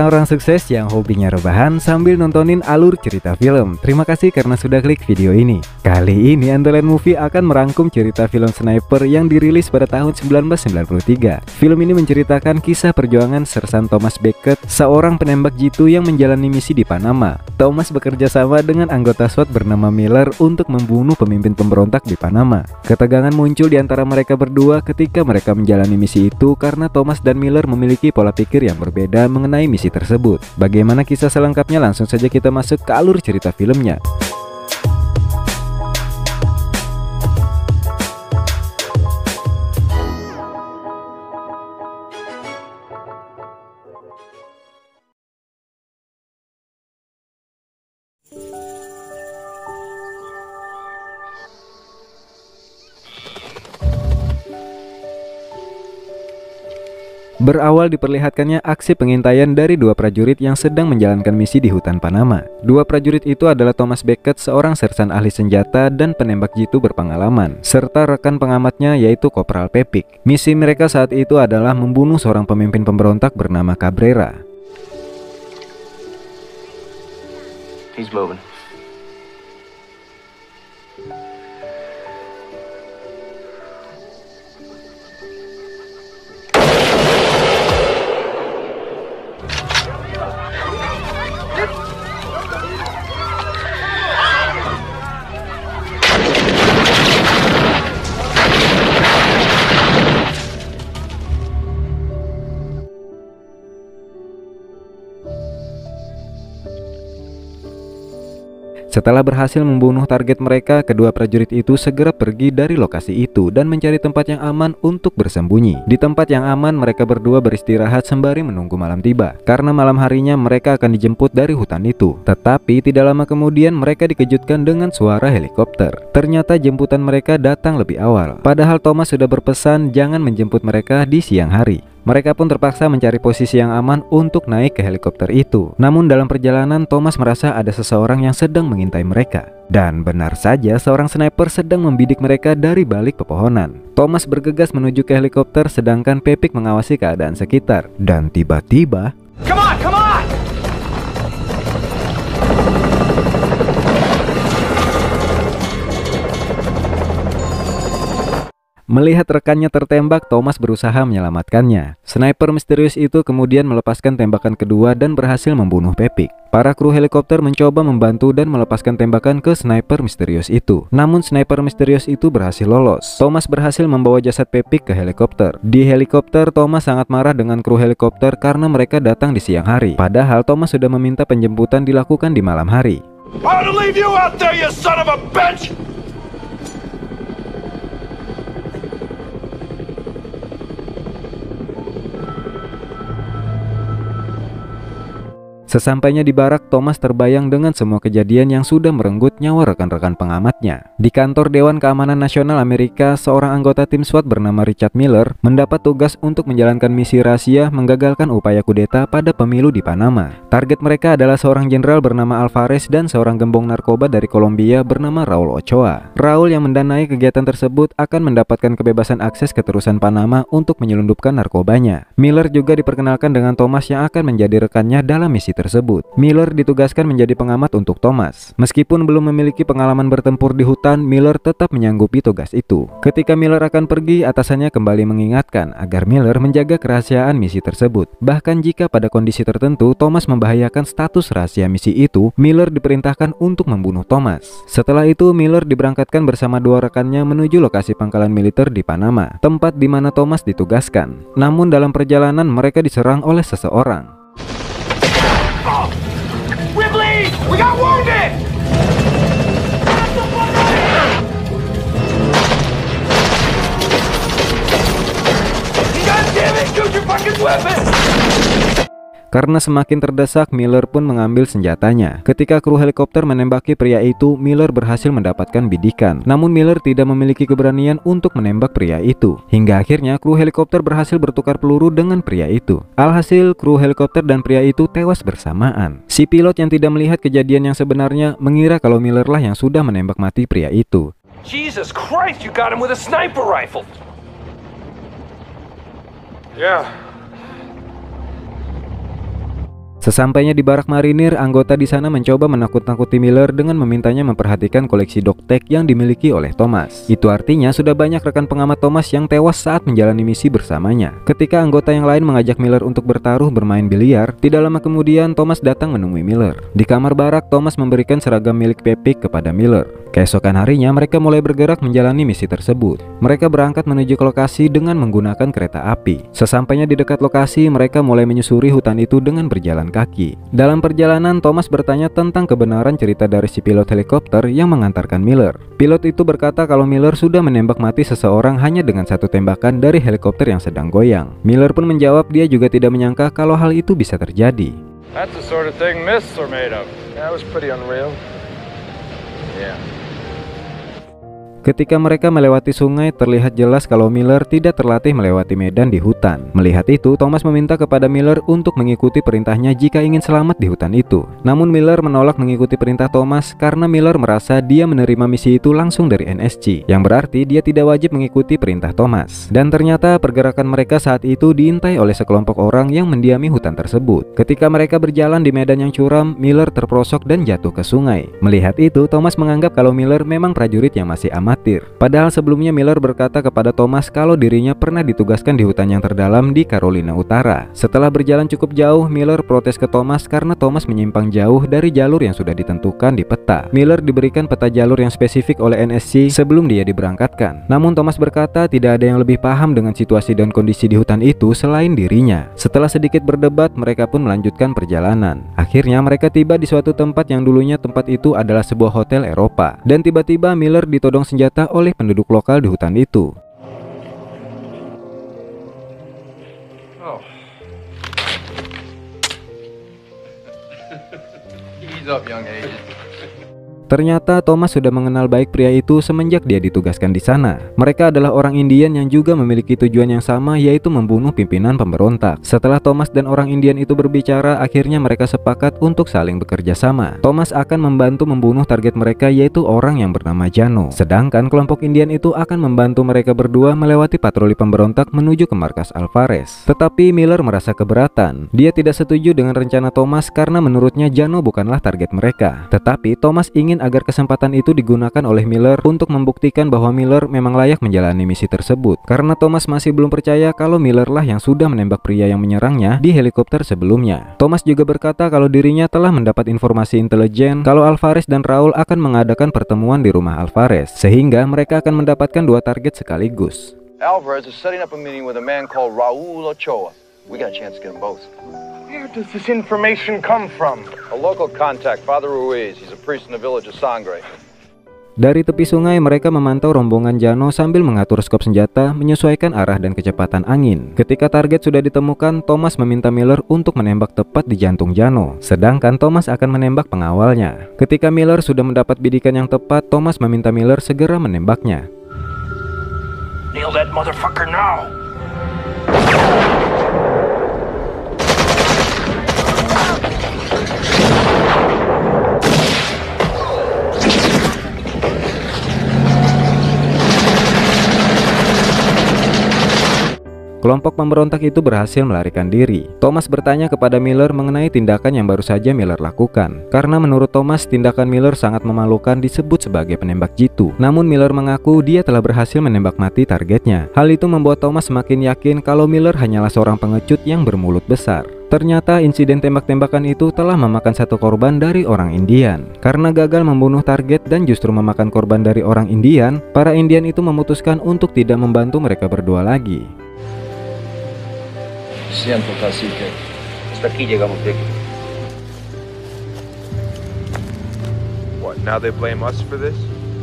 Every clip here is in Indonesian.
orang sukses yang hobinya rebahan sambil nontonin alur cerita film. Terima kasih karena sudah klik video ini. Kali ini Andalan Movie akan merangkum cerita film Sniper yang dirilis pada tahun 1993. Film ini menceritakan kisah perjuangan Sersan Thomas Beckett, seorang penembak jitu yang menjalani misi di Panama. Thomas bekerja sama dengan anggota SWAT bernama Miller untuk membunuh pemimpin pemberontak di Panama. Ketegangan muncul di antara mereka berdua ketika mereka menjalani misi itu karena Thomas dan Miller memiliki pola pikir yang berbeda mengenai misi tersebut. Bagaimana kisah selengkapnya? Langsung saja kita masuk ke alur cerita filmnya. Berawal diperlihatkannya aksi pengintaian dari dua prajurit yang sedang menjalankan misi di hutan Panama. Dua prajurit itu adalah Thomas Beckett, seorang sersan ahli senjata dan penembak jitu berpengalaman, serta rekan pengamatnya yaitu Kopral Pepik. Misi mereka saat itu adalah membunuh seorang pemimpin pemberontak bernama Cabrera. He's moving. Setelah berhasil membunuh target mereka, kedua prajurit itu segera pergi dari lokasi itu dan mencari tempat yang aman untuk bersembunyi. Di tempat yang aman, mereka berdua beristirahat sembari menunggu malam tiba, karena malam harinya mereka akan dijemput dari hutan itu. Tetapi tidak lama kemudian mereka dikejutkan dengan suara helikopter. Ternyata jemputan mereka datang lebih awal, padahal Thomas sudah berpesan jangan menjemput mereka di siang hari. Mereka pun terpaksa mencari posisi yang aman untuk naik ke helikopter itu. Namun dalam perjalanan, Thomas merasa ada seseorang yang sedang mengintai mereka. Dan benar saja, seorang sniper sedang membidik mereka dari balik pepohonan. Thomas bergegas menuju ke helikopter sedangkan Pepik mengawasi keadaan sekitar. Dan tiba-tiba, Come on, come on! melihat rekannya tertembak, Thomas berusaha menyelamatkannya. Sniper misterius itu kemudian melepaskan tembakan kedua dan berhasil membunuh Pepik. Para kru helikopter mencoba membantu dan melepaskan tembakan ke sniper misterius itu. Namun sniper misterius itu berhasil lolos. Thomas berhasil membawa jasad Pepik ke helikopter. Di helikopter, Thomas sangat marah dengan kru helikopter karena mereka datang di siang hari. Padahal Thomas sudah meminta penjemputan dilakukan di malam hari. I don't leave you out there, you son of a bitch! Sesampainya di barak, Thomas terbayang dengan semua kejadian yang sudah merenggut nyawa rekan-rekan pengamatnya. Di kantor Dewan Keamanan Nasional Amerika, seorang anggota tim SWAT bernama Richard Miller mendapat tugas untuk menjalankan misi rahasia menggagalkan upaya kudeta pada pemilu di Panama. Target mereka adalah seorang jenderal bernama Alvarez dan seorang gembong narkoba dari Kolombia bernama Raul Ochoa. Raul yang mendanai kegiatan tersebut akan mendapatkan kebebasan akses ke terusan Panama untuk menyelundupkan narkobanya. Miller juga diperkenalkan dengan Thomas yang akan menjadi rekannya dalam misi tersebut. Miller ditugaskan menjadi pengamat untuk Thomas. Meskipun belum memiliki pengalaman bertempur di hutan, Miller tetap menyanggupi tugas itu. Ketika Miller akan pergi, atasannya kembali mengingatkan agar Miller menjaga kerahasiaan misi tersebut. Bahkan jika pada kondisi tertentu Thomas membahayakan status rahasia misi itu, Miller diperintahkan untuk membunuh Thomas. Setelah itu, Miller diberangkatkan bersama dua rekannya menuju lokasi pangkalan militer di Panama, tempat di mana Thomas ditugaskan. Namun dalam perjalanan mereka diserang oleh seseorang. Ripley! We got wounded! God damn it! Shoot your fucking weapon! Karena semakin terdesak, Miller pun mengambil senjatanya. Ketika kru helikopter menembaki pria itu, Miller berhasil mendapatkan bidikan. Namun Miller tidak memiliki keberanian untuk menembak pria itu. Hingga akhirnya kru helikopter berhasil bertukar peluru dengan pria itu. Alhasil, kru helikopter dan pria itu tewas bersamaan. Si pilot yang tidak melihat kejadian yang sebenarnya mengira kalau Miller lah yang sudah menembak mati pria itu. Jesus Christ, you got him with a sniper rifle! Yeah. Sesampainya di barak marinir, anggota di sana mencoba menakut-nakuti Miller dengan memintanya memperhatikan koleksi dogtag yang dimiliki oleh Thomas. Itu artinya sudah banyak rekan pengamat Thomas yang tewas saat menjalani misi bersamanya. Ketika anggota yang lain mengajak Miller untuk bertaruh bermain biliar, tidak lama kemudian Thomas datang menemui Miller. Di kamar barak, Thomas memberikan seragam milik Pepik kepada Miller. Keesokan harinya mereka mulai bergerak menjalani misi tersebut. Mereka berangkat menuju ke lokasi dengan menggunakan kereta api. Sesampainya di dekat lokasi, mereka mulai menyusuri hutan itu dengan berjalan kaki. Dalam perjalanan, Thomas bertanya tentang kebenaran cerita dari si pilot helikopter yang mengantarkan Miller. Pilot itu berkata kalau Miller sudah menembak mati seseorang hanya dengan satu tembakan dari helikopter yang sedang goyang. Miller pun menjawab dia juga tidak menyangka kalau hal itu bisa terjadi. That's the sort of thing myths are made of. That was pretty unreal. Yeah. Ketika mereka melewati sungai, terlihat jelas kalau Miller tidak terlatih melewati medan di hutan. Melihat itu, Thomas meminta kepada Miller untuk mengikuti perintahnya jika ingin selamat di hutan itu. Namun Miller menolak mengikuti perintah Thomas karena Miller merasa dia menerima misi itu langsung dari NSC, yang berarti dia tidak wajib mengikuti perintah Thomas. Dan ternyata pergerakan mereka saat itu diintai oleh sekelompok orang yang mendiami hutan tersebut. Ketika mereka berjalan di medan yang curam, Miller terperosok dan jatuh ke sungai. Melihat itu, Thomas menganggap kalau Miller memang prajurit yang masih amatir. Padahal sebelumnya Miller berkata kepada Thomas kalau dirinya pernah ditugaskan di hutan yang terdalam di Carolina Utara. Setelah berjalan cukup jauh, Miller protes ke Thomas karena Thomas menyimpang jauh dari jalur yang sudah ditentukan di peta. Miller diberikan peta jalur yang spesifik oleh NSC sebelum dia diberangkatkan. Namun Thomas berkata tidak ada yang lebih paham dengan situasi dan kondisi di hutan itu selain dirinya. Setelah sedikit berdebat, mereka pun melanjutkan perjalanan. Akhirnya mereka tiba di suatu tempat yang dulunya tempat itu adalah sebuah hotel Eropa. Dan tiba-tiba Miller ditodong senjata oleh penduduk lokal di hutan itu. Oh. Ease up, young agent. Ternyata Thomas sudah mengenal baik pria itu semenjak dia ditugaskan di sana. Mereka adalah orang Indian yang juga memiliki tujuan yang sama, yaitu membunuh pimpinan pemberontak. Setelah Thomas dan orang Indian itu berbicara, akhirnya mereka sepakat untuk saling bekerja sama. Thomas akan membantu membunuh target mereka, yaitu orang yang bernama Jano. Sedangkan kelompok Indian itu akan membantu mereka berdua melewati patroli pemberontak menuju ke markas Alvarez. Tetapi Miller merasa keberatan. Dia tidak setuju dengan rencana Thomas karena menurutnya Jano bukanlah target mereka. Tetapi Thomas ingin agar kesempatan itu digunakan oleh Miller untuk membuktikan bahwa Miller memang layak menjalani misi tersebut. Karena Thomas masih belum percaya kalau Miller lah yang sudah menembak pria yang menyerangnya di helikopter sebelumnya. Thomas juga berkata kalau dirinya telah mendapat informasi intelijen kalau Alvarez dan Raul akan mengadakan pertemuan di rumah Alvarez, sehingga mereka akan mendapatkan dua target sekaligus. Alvarez is setting up a meeting with a man called Raul Ochoa. We got a chance to get them both. Where does this information come from? A local contact, Father Ruiz. He's a priest in the village of Sangre. Dari tepi sungai mereka memantau rombongan Jano sambil mengatur skop senjata menyesuaikan arah dan kecepatan angin. Ketika target sudah ditemukan, Thomas meminta Miller untuk menembak tepat di jantung Jano, sedangkan Thomas akan menembak pengawalnya. Ketika Miller sudah mendapat bidikan yang tepat, Thomas meminta Miller segera menembaknya. Nail that motherfucker now. Kelompok pemberontak itu berhasil melarikan diri. Thomas bertanya kepada Miller mengenai tindakan yang baru saja Miller lakukan. Karena menurut Thomas, tindakan Miller sangat memalukan disebut sebagai penembak jitu. Namun Miller mengaku dia telah berhasil menembak mati targetnya. Hal itu membuat Thomas semakin yakin kalau Miller hanyalah seorang pengecut yang bermulut besar. Ternyata insiden tembak-tembakan itu telah memakan satu korban dari orang Indian. Karena gagal membunuh target dan justru memakan korban dari orang Indian, para Indian itu memutuskan untuk tidak membantu mereka berdua lagi. Siento, cacique. Hasta aquí llegamos, Vicky. What, now they blame us for this?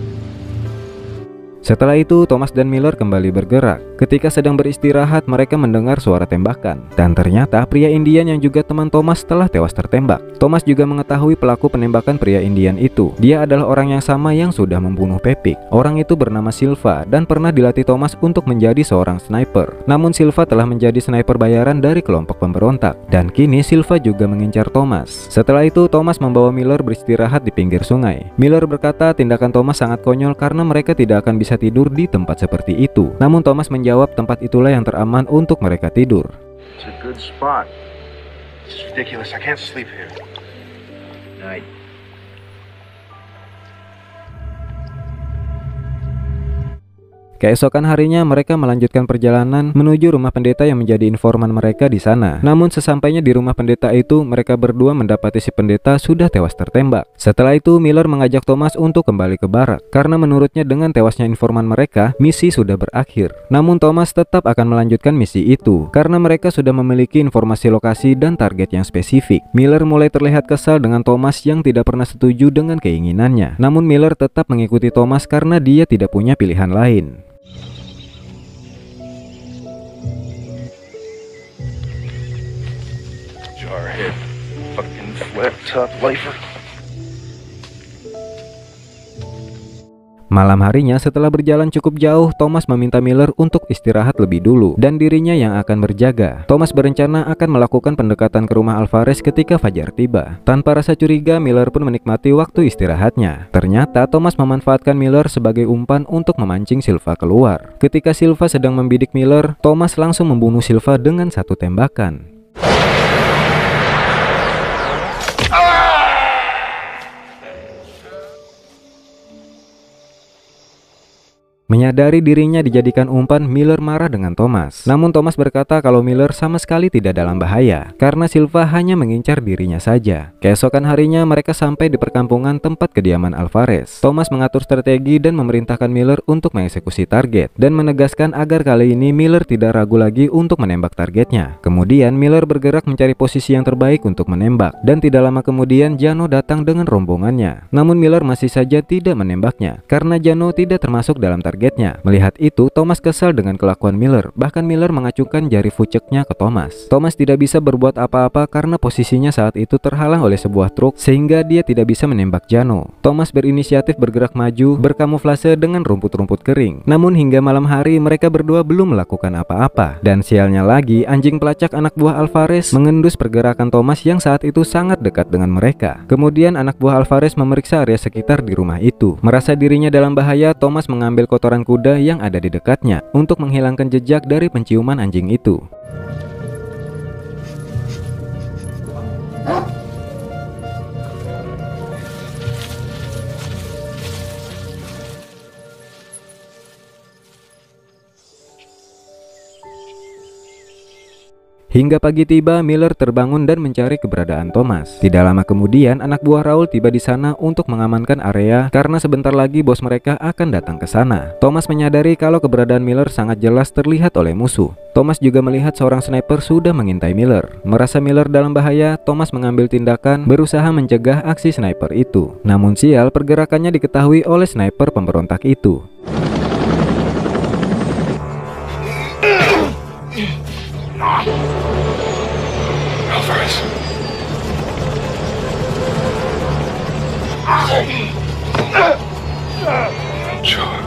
Setelah itu, Thomas dan Miller kembali bergerak. Ketika sedang beristirahat, mereka mendengar suara tembakan. Dan ternyata pria Indian yang juga teman Thomas telah tewas tertembak. Thomas juga mengetahui pelaku penembakan pria Indian itu. Dia adalah orang yang sama yang sudah membunuh Pepik. Orang itu bernama Silva dan pernah dilatih Thomas untuk menjadi seorang sniper. Namun Silva telah menjadi sniper bayaran dari kelompok pemberontak. Dan kini Silva juga mengincar Thomas. Setelah itu, Thomas membawa Miller beristirahat di pinggir sungai. Miller berkata tindakan Thomas sangat konyol karena mereka tidak akan bisa tidur di tempat seperti itu. Namun Thomas menjawab tempat itulah yang teraman untuk mereka tidur. It's a good spot. This is ridiculous. I can't sleep here. Night. Keesokan harinya mereka melanjutkan perjalanan menuju rumah pendeta yang menjadi informan mereka di sana. Namun sesampainya di rumah pendeta itu, mereka berdua mendapati si pendeta sudah tewas tertembak. Setelah itu Miller mengajak Thomas untuk kembali ke barak karena menurutnya dengan tewasnya informan mereka, misi sudah berakhir. Namun Thomas tetap akan melanjutkan misi itu karena mereka sudah memiliki informasi lokasi dan target yang spesifik. Miller mulai terlihat kesal dengan Thomas yang tidak pernah setuju dengan keinginannya. Namun Miller tetap mengikuti Thomas karena dia tidak punya pilihan lain. Jarhead. Fucking flat top lifer. Malam harinya setelah berjalan cukup jauh, Thomas meminta Miller untuk istirahat lebih dulu dan dirinya yang akan berjaga. Thomas berencana akan melakukan pendekatan ke rumah Alvarez ketika fajar tiba. Tanpa rasa curiga, Miller pun menikmati waktu istirahatnya. Ternyata Thomas memanfaatkan Miller sebagai umpan untuk memancing Silva keluar. Ketika Silva sedang membidik Miller, Thomas langsung membunuh Silva dengan satu tembakan. Menyadari dirinya dijadikan umpan, Miller marah dengan Thomas. Namun Thomas berkata kalau Miller sama sekali tidak dalam bahaya karena Silva hanya mengincar dirinya saja. Keesokan harinya mereka sampai di perkampungan tempat kediaman Alvarez. Thomas mengatur strategi dan memerintahkan Miller untuk mengeksekusi target dan menegaskan agar kali ini Miller tidak ragu lagi untuk menembak targetnya. Kemudian Miller bergerak mencari posisi yang terbaik untuk menembak dan tidak lama kemudian Jano datang dengan rombongannya. Namun Miller masih saja tidak menembaknya karena Jano tidak termasuk dalam targetnya. Melihat itu, Thomas kesal dengan kelakuan Miller. Bahkan Miller mengacungkan jari fuceknya ke Thomas. Thomas tidak bisa berbuat apa-apa karena posisinya saat itu terhalang oleh sebuah truk sehingga dia tidak bisa menembak Jano. Thomas berinisiatif bergerak maju berkamuflase dengan rumput-rumput kering. Namun hingga malam hari mereka berdua belum melakukan apa-apa. Dan sialnya lagi, anjing pelacak anak buah Alvarez mengendus pergerakan Thomas yang saat itu sangat dekat dengan mereka. Kemudian anak buah Alvarez memeriksa area sekitar di rumah itu. Merasa dirinya dalam bahaya, Thomas mengambil kotoran kuda yang ada di dekatnya untuk menghilangkan jejak dari penciuman anjing itu. Hingga pagi tiba, Miller terbangun dan mencari keberadaan Thomas. Tidak lama kemudian, anak buah Raul tiba di sana untuk mengamankan area karena sebentar lagi bos mereka akan datang ke sana. Thomas menyadari kalau keberadaan Miller sangat jelas terlihat oleh musuh. Thomas juga melihat seorang sniper sudah mengintai Miller. Merasa Miller dalam bahaya, Thomas mengambil tindakan berusaha mencegah aksi sniper itu. Namun sial, pergerakannya diketahui oleh sniper pemberontak itu. Alvarez. Sure.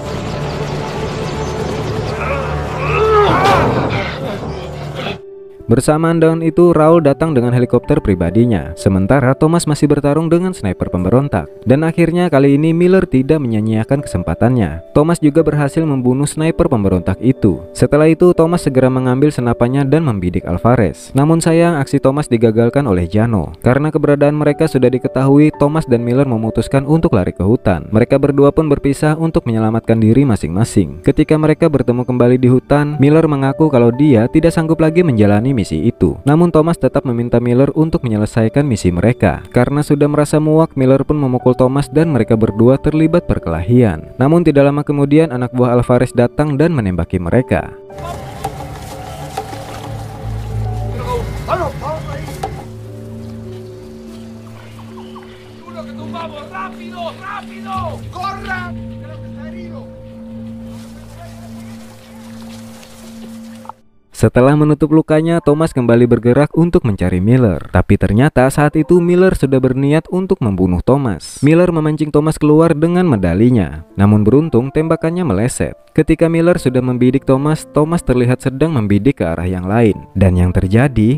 Bersamaan dengan itu, Raul datang dengan helikopter pribadinya. Sementara Thomas masih bertarung dengan sniper pemberontak. Dan akhirnya kali ini Miller tidak menyia-nyiakan kesempatannya. Thomas juga berhasil membunuh sniper pemberontak itu. Setelah itu, Thomas segera mengambil senapannya dan membidik Alvarez. Namun sayang, aksi Thomas digagalkan oleh Jano. Karena keberadaan mereka sudah diketahui, Thomas dan Miller memutuskan untuk lari ke hutan. Mereka berdua pun berpisah untuk menyelamatkan diri masing-masing. Ketika mereka bertemu kembali di hutan, Miller mengaku kalau dia tidak sanggup lagi menjalani misi itu. Namun Thomas tetap meminta Miller untuk menyelesaikan misi mereka. Karena sudah merasa muak, Miller pun memukul Thomas dan mereka berdua terlibat perkelahian. Namun tidak lama kemudian anak buah Alvarez datang dan menembaki mereka. Setelah menutup lukanya, Thomas kembali bergerak untuk mencari Miller. Tapi ternyata saat itu Miller sudah berniat untuk membunuh Thomas. Miller memancing Thomas keluar dengan medalinya. Namun beruntung tembakannya meleset. Ketika Miller sudah membidik Thomas, Thomas terlihat sedang membidik ke arah yang lain. Dan yang terjadi...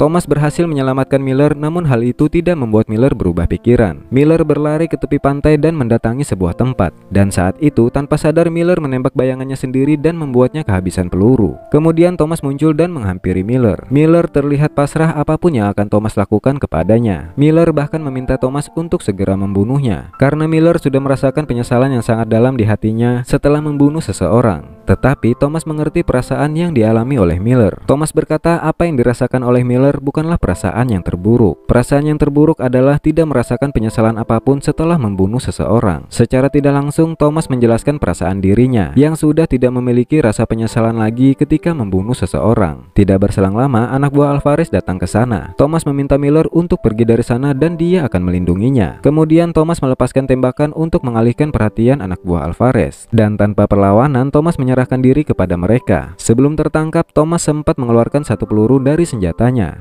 Thomas berhasil menyelamatkan Miller, namun hal itu tidak membuat Miller berubah pikiran. Miller berlari ke tepi pantai dan mendatangi sebuah tempat. Dan saat itu tanpa sadar Miller menembak bayangannya sendiri dan membuatnya kehabisan peluru. Kemudian Thomas muncul dan menghampiri Miller. Miller terlihat pasrah apapun yang akan Thomas lakukan kepadanya. Miller bahkan meminta Thomas untuk segera membunuhnya, karena Miller sudah merasakan penyesalan yang sangat dalam di hatinya setelah membunuh seseorang. Tetapi Thomas mengerti perasaan yang dialami oleh Miller. Thomas berkata apa yang dirasakan oleh Miller bukanlah perasaan yang terburuk. Perasaan yang terburuk adalah tidak merasakan penyesalan apapun setelah membunuh seseorang. Secara tidak langsung Thomas menjelaskan perasaan dirinya yang sudah tidak memiliki rasa penyesalan lagi ketika membunuh seseorang. Tidak berselang lama anak buah Alvarez datang ke sana. Thomas meminta Miller untuk pergi dari sana dan dia akan melindunginya. Kemudian Thomas melepaskan tembakan untuk mengalihkan perhatian anak buah Alvarez, dan tanpa perlawanan Thomas menyerahkan diri kepada mereka. Sebelum tertangkap, Thomas sempat mengeluarkan satu peluru dari senjatanya.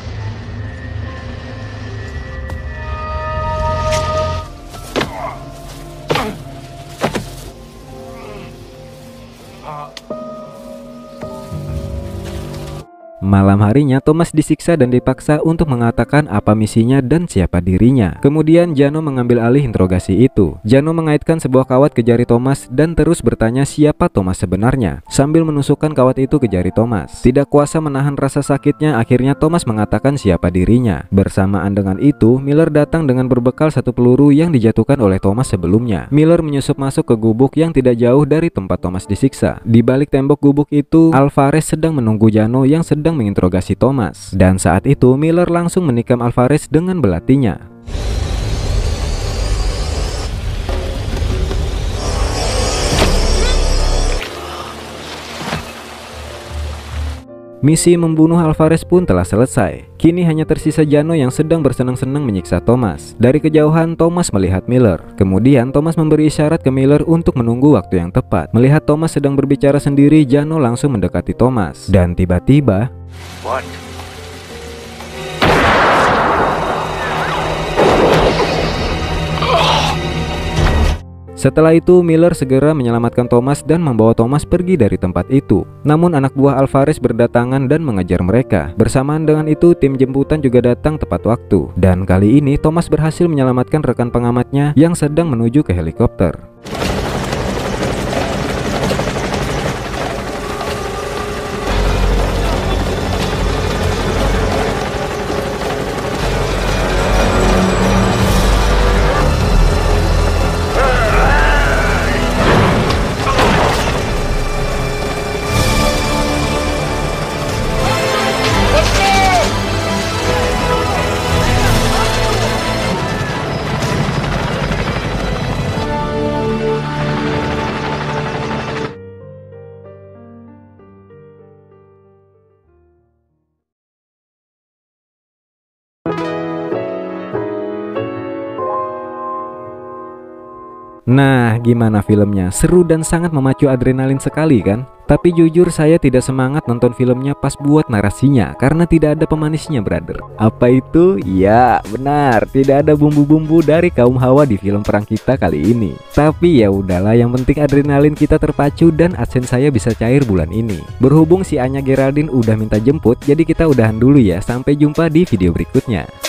Malam harinya Thomas disiksa dan dipaksa untuk mengatakan apa misinya dan siapa dirinya. Kemudian Jano mengambil alih interogasi itu. Jano mengaitkan sebuah kawat ke jari Thomas dan terus bertanya siapa Thomas sebenarnya, sambil menusukkan kawat itu ke jari Thomas. Tidak kuasa menahan rasa sakitnya, akhirnya Thomas mengatakan siapa dirinya. Bersamaan dengan itu, Miller datang dengan berbekal satu peluru yang dijatuhkan oleh Thomas sebelumnya. Miller menyusup masuk ke gubuk yang tidak jauh dari tempat Thomas disiksa. Di balik tembok gubuk itu, Alvarez sedang menunggu Jano yang sedang menginterogasi Thomas, dan saat itu Miller langsung menikam Alvarez dengan belatinya. Misi membunuh Alvarez pun telah selesai. Kini hanya tersisa Jano yang sedang bersenang-senang menyiksa Thomas. Dari kejauhan Thomas melihat Miller. Kemudian Thomas memberi isyarat ke Miller untuk menunggu waktu yang tepat. Melihat Thomas sedang berbicara sendiri, Jano langsung mendekati Thomas. Dan tiba-tiba, What? setelah itu Miller segera menyelamatkan Thomas dan membawa Thomas pergi dari tempat itu. Namun anak buah Alvarez berdatangan dan mengejar mereka. Bersamaan dengan itu tim jemputan juga datang tepat waktu. Dan kali ini Thomas berhasil menyelamatkan rekan pengamatnya yang sedang menuju ke helikopter. Nah, gimana filmnya? Seru dan sangat memacu adrenalin sekali kan? Tapi jujur saya tidak semangat nonton filmnya pas buat narasinya, karena tidak ada pemanisnya, brother. Apa itu? Ya, benar, tidak ada bumbu-bumbu dari kaum Hawa di film perang kita kali ini. Tapi ya udahlah, yang penting adrenalin kita terpacu dan adsense saya bisa cair bulan ini. Berhubung si Anya Geraldine udah minta jemput, jadi kita udahan dulu ya. Sampai jumpa di video berikutnya.